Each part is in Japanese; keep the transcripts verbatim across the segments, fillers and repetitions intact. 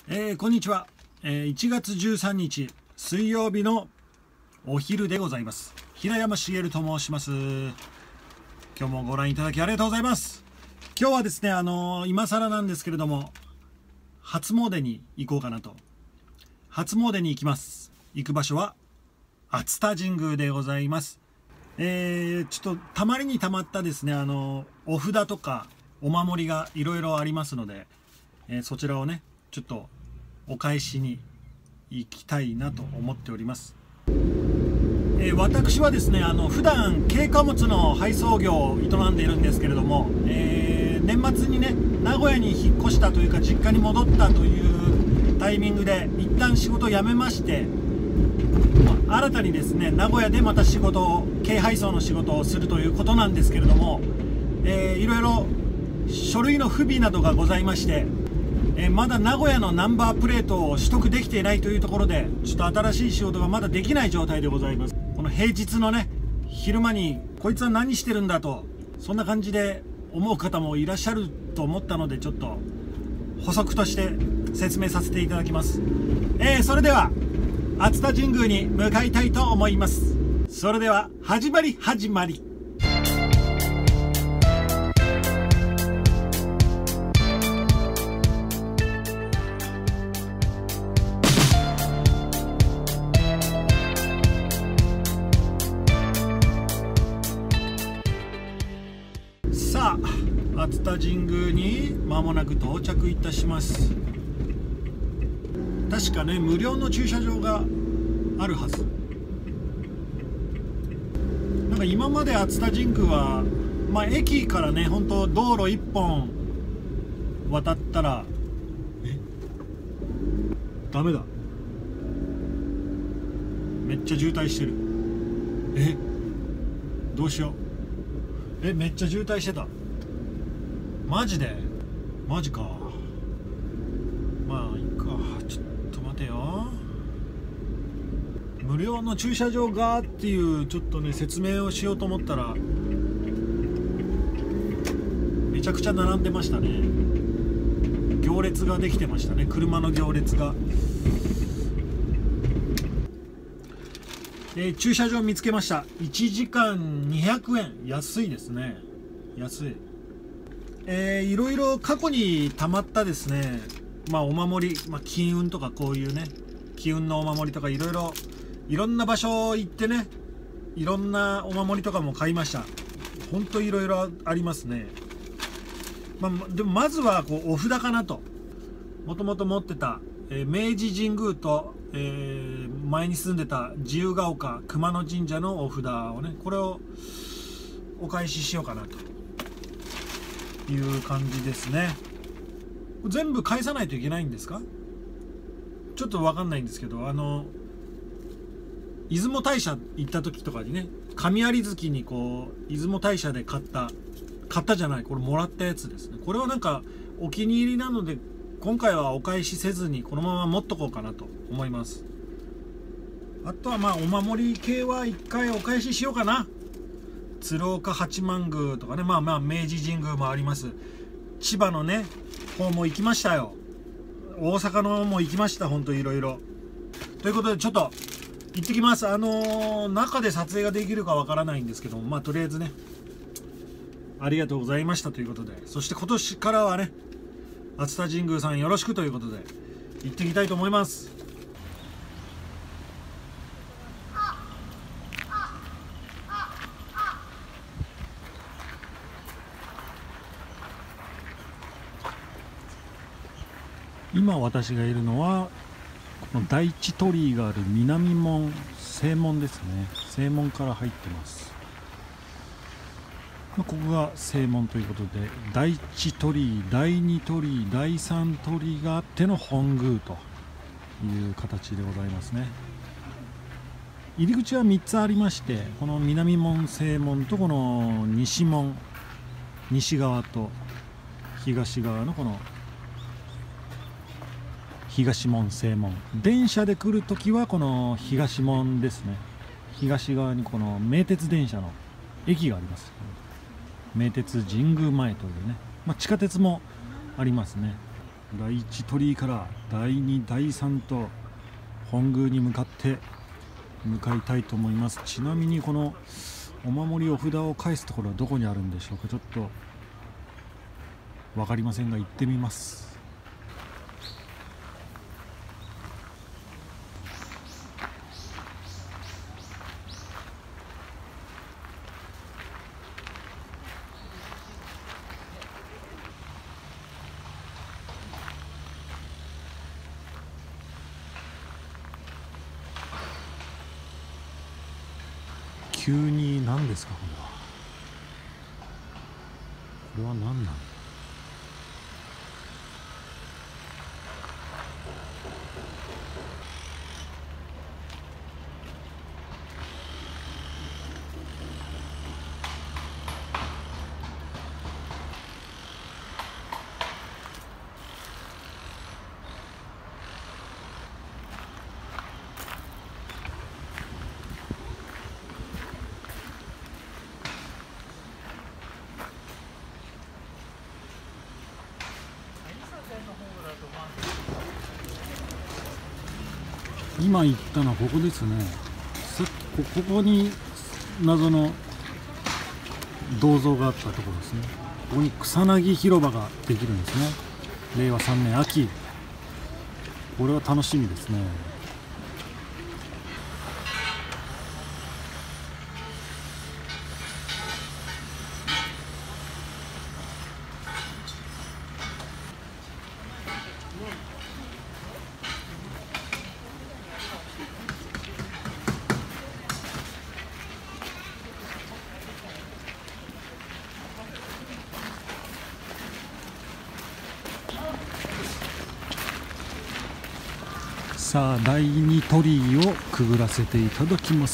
えー、こんにちは、えー、いちがつじゅうさんにち水曜日のお昼でございます。平山茂と申します。今日もご覧いただきありがとうございます。今日はですね、あのー、今更なんですけれども初詣に行こうかなと。初詣に行きます。行く場所は熱田神宮でございます。えー、ちょっとたまりにたまったですね、あのー、お札とかお守りがいろいろありますので、えー、そちらをねちょっとお返しに行きたいなと思っております。えー、私はですね、あの普段軽貨物の配送業を営んでいるんですけれども、えー、年末にね名古屋に引っ越したというか実家に戻ったというタイミングで一旦仕事を辞めまして、まあ、新たにですね名古屋でまた仕事を軽配送の仕事をするということなんですけれども、えー、いろいろ書類の不備などがございまして、えー、まだ名古屋のナンバープレートを取得できていないというところで、ちょっと新しい仕事がまだできない状態でございます。この平日のね昼間にこいつは何してるんだと、そんな感じで思う方もいらっしゃると思ったので、ちょっと補足として説明させていただきます。えー、それでは熱田神宮に向かいたいと思います。それでは始まり始まり。さあ、熱田神宮に間もなく到着いたします。確かね無料の駐車場があるはず。なんか今まで熱田神宮は、まあ、駅からね本当道路いっぽん渡ったらえダメだ、めっちゃ渋滞してる。えどうしよう。えめっちゃ渋滞してた。マジでマジか。まあいいか、ちょっと待てよ。無料の駐車場がっていうちょっとね説明をしようと思ったらめちゃくちゃ並んでましたね。行列ができてましたね、車の行列が。えー、駐車場見つけました。いちじかんにひゃくえん、安いですね、安い。えー、いろいろ過去にたまったですね、まあお守り、まあ、金運とかこういうね金運のお守りとかいろいろいろんな場所行ってね、いろんなお守りとかも買いました。ほんといろいろありますね。まあ、でもまずはこうお札かなと。もともと持ってた、えー、明治神宮と、えー、前に住んでた自由が丘熊野神社のお札をね、これをお返ししようかなという感じですね。全部返さないといけないんですか？ちょっと分かんないんですけど、あの出雲大社行った時とかにね、神有月にこう出雲大社で買った買ったじゃない、これもらったやつですね。これはなんかお気に入りなので今回はお返しせずにこのまま持っとこうかなと思います。あとはまあお守り系は一回お返ししようかな。鶴岡八幡宮とかね、まあまあ明治神宮もあります。千葉のね方も行きましたよ。大阪のも行きました。ほんといろいろということでちょっと行ってきます。あのー、中で撮影ができるかわからないんですけども、まあとりあえずねありがとうございましたということで、そして今年からはね熱田神宮さんよろしくということで行ってきたいと思います。今私がいるのはこの第一鳥居がある南門正門ですね。正門から入ってます。ここが正門ということで、第一鳥居、第二鳥居、第三鳥居があっての本宮という形でございますね。入り口はみっつありまして、この南門正門とこの西門、西側と東側のこの東門正門、電車で来るときはこの東門ですね。東側にこの名鉄電車の駅があります。名鉄神宮前というね、まあ、地下鉄もありますね。 だいいち鳥居からだいにだいさんと本宮に向かって向かいたいと思います。ちなみにこのお守りお札を返すところはどこにあるんでしょうか。ちょっと分かりませんが行ってみます。急に何ですかこれは。これは何なの。今行ったのはここですね。さっき こ, ここに謎の銅像があったところですね。ここに草薙広場ができるんですね。れいわさんねん秋。これは楽しみですね。さあだいに鳥居をくぐらせていただきます。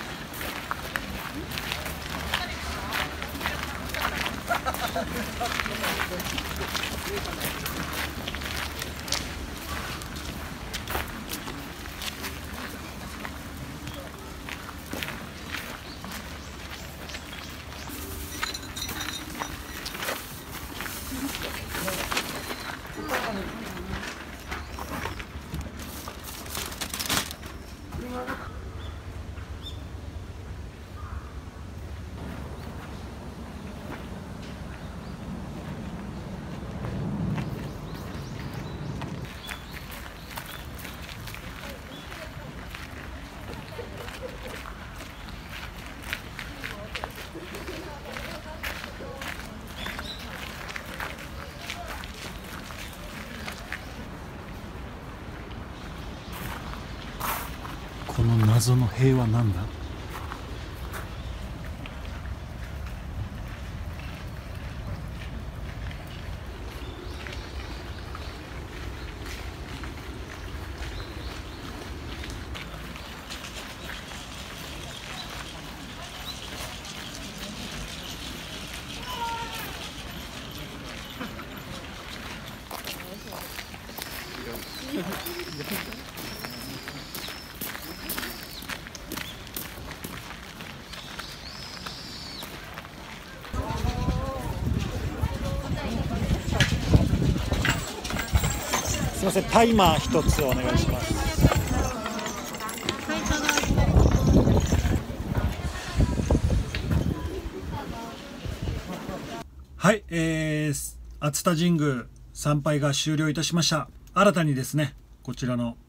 この謎の塀は何だ。すみません、タイマー一つお願いします。はい、えー、熱田神宮参拝が終了いたしました。新たにですね、こちらの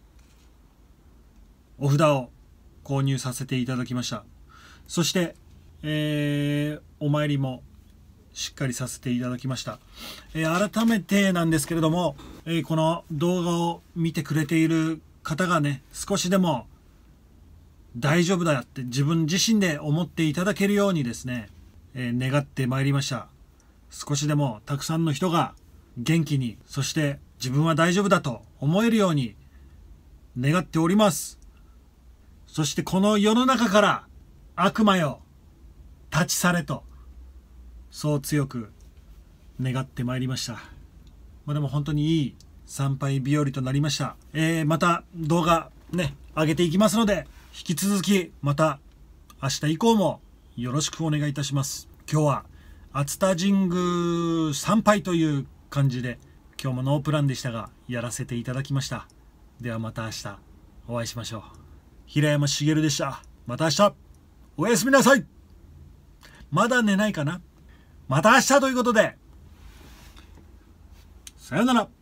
お札を購入させていただきました。そして、えー、お参りもしっかりさせていただきました。えー、改めてなんですけれども、えー、この動画を見てくれている方がね、少しでも大丈夫だよって自分自身で思っていただけるようにですね、えー、願ってまいりました。少しでもたくさんの人が元気に、そして自分は大丈夫だと思えるように願っております。そしてこの世の中から悪魔よ立ち去れと、そう強く願ってまいりました。まあ、でも本当にいい参拝日和となりました。えー、また動画ね上げていきますので、引き続きまた明日以降もよろしくお願いいたします。今日は熱田神宮参拝という感じで今日もノープランでしたがやらせていただきました。ではまた明日お会いしましょう。平山茂でした。また明日おやすみなさい。まだ寝ないかな。また明日ということで、さよなら。